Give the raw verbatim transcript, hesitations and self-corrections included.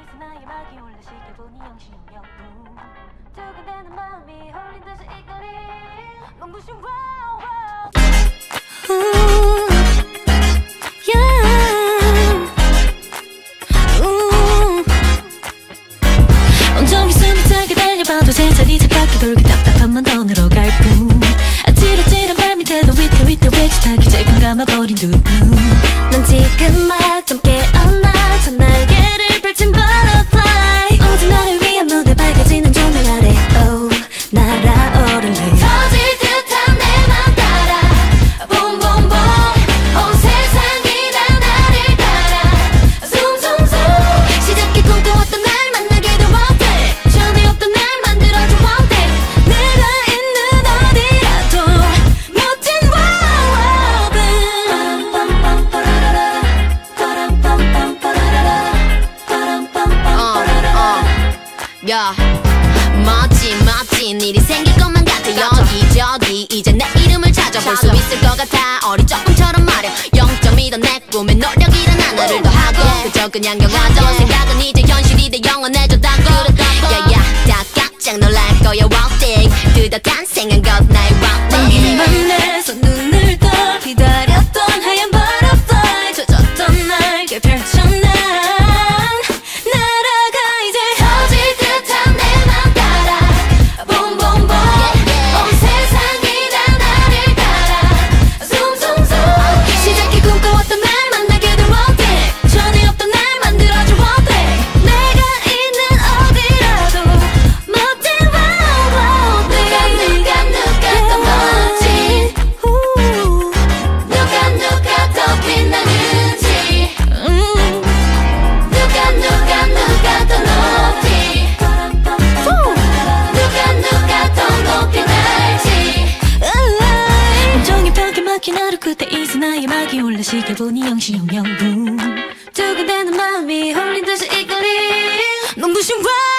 나의 막이 올라 시켜보니 영시영영 두근대는 마음이 홀린 듯이 이끌림 눈부신 wow 온종일 숨이 차게 달려봐도 제자리 잡바퀴 돌고 답답한 던으로 갈 뿐 아찔아찔한 발밑에도 위태위태 외치타기 질끈 감아버린 두 눈 넌 지금 막 좀 깨어나 저 날개를 펼친 butterfly 오직 나를 위한 무대 밝아지는 조명 아래 oh 날아오를래 터질 듯한 내 맘 따라 boom boom boom 온 세상이 다 나를 따라 zoom zoom zoom 시작해 꿈꿔왔던 날 만나게도 못해 전에 없던 날 만들어줘 won't it 내가 있는 어디라도 멋진 wow wow boom 빠람빰빠라라라 빠람빰빰빠라라라 빠람빰빰빠라라라 야 멋진 멋진 일이 생길 것만 같아 여기저기 이제 내 이름을 찾아볼 수 있을 것 같아 어린 조금처럼 말야 영 점 이 더 내 꿈에 노력이란 하나를 더 하고 그저 그냥 영화던 생각은 이제 현실이 돼 영원해졌다고 야야 다 깜짝 놀랄 거야 one thing 뚜렷한 생한 것 나의 one thing 너만 내서 눈을 떠 기다렸던 하얀 butterfly 젖었던 날개 펼쳐 난 날아가 이제 터질 듯한 내 맘 따라 boom boom boom 온 세상이 다 나를 따라 zoom zoom zoom 시작해 꿈꿔왔던 날 만나게도 못해 전에 없던 날 만들어줘 won't it 내가 있는 어디라도 멋진 wow wow 누가 누가 누가 더 멋진 누가 누가 더 빛나는지 누가 누가 누가 더 높이 누가 누가 더 높이 날지 온종일 벽에 막힌 하루 끝에 이제 나의 막이 올라 시켜보니 영시영영 두근대는 마음이 홀린 듯이 이끌림 눈부신 wow